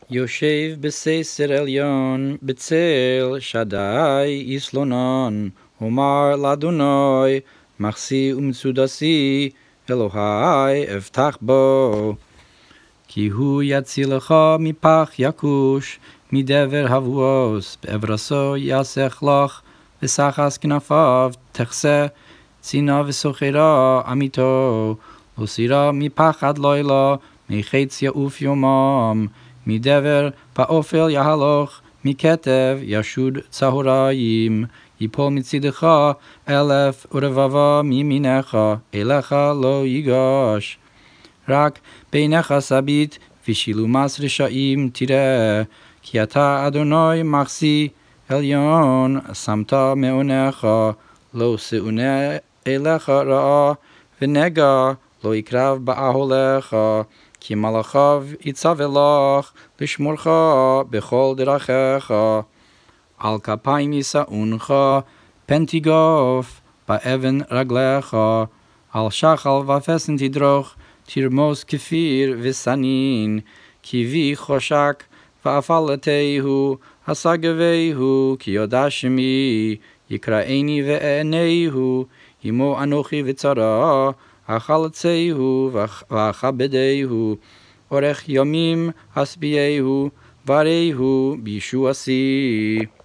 יושב בססר עליון, בצל שדי יסלונון, אומר לאדוני, מחסי ומצודסי, אלוהי אבטח בו. כי הוא יצילך מפח יכוש, מדבר הבואס, בעברסו יסך לך, וסחס כנפיו תכסה, צינה וסוחרה עמיתו, לא סירה מפחד לילה, מחץ יעוף יומם, מדבר באופל יהלוך, מכתב ישוד צהריים, יפול מצדך 1,000 מימינך, אליך לא ייגש. רק בעיניך סביט ושילומס רשעים תראה, כי אתה אדוני מחסי עליון, שמת מעונך, לא שאונה אליך רעה, ונגע לא יקרב באהלך, כי מלאכיו יצווה לך לשמורך בכל דרכיך. על כפיים יישאונך, פן תיגוף באבן רגליך, על שחל ופסן תדרוך, תרמוס כפיר וסנין, כי בי חושק ואפלתהו, השגבהו, כי יודע שמי, יקראני ואענהו, עמו אנוכי וצרה, החלצהו ואכבדהו, אורך ימים השביעהו, וראהו בישועתי.